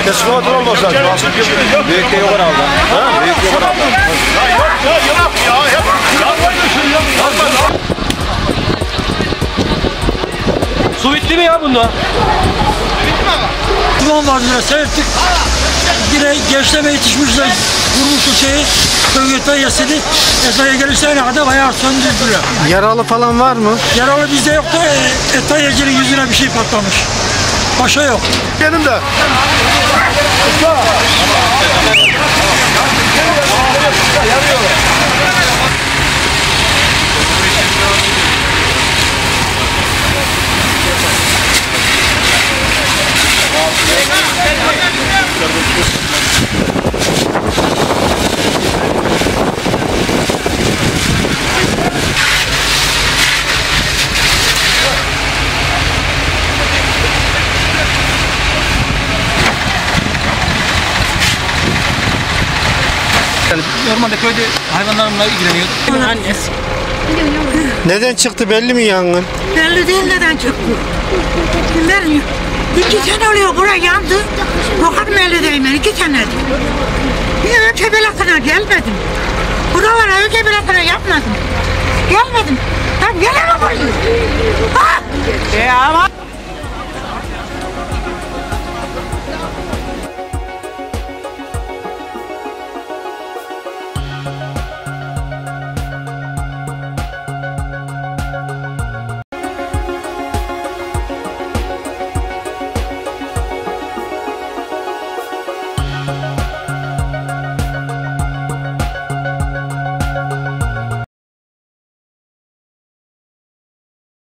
Eskavatör olmaz lazım. Büyük de yok herhalde. Ha? Büyük yok herhalde. Su bitti mi ya bunda? Duman vardı biraz seyrettik. Yine gençleme yetişmişler. Vurmuştu şeyi. Köyüten yesedi. Etaya gelirse ne kadar bayağı söndürdüler. Yaralı falan var mı? Yaralı bizde yok da etayecinin yüzüne bir şey patlamış. Başa yok. Benim de. Normalde köyde hayvanlarımla ilgileniyordum. Annesi. Neden çıktı belli mi yangın? Belli değil neden çıktı. Bilmiyorum. 2 sene oluyor buraya yandı. Bakalım elde değilim 2 senedir. Bir öke belakına gelmedim. Buralara öke belakına yapmadım. Gelmedim. Ben gelemem buraya.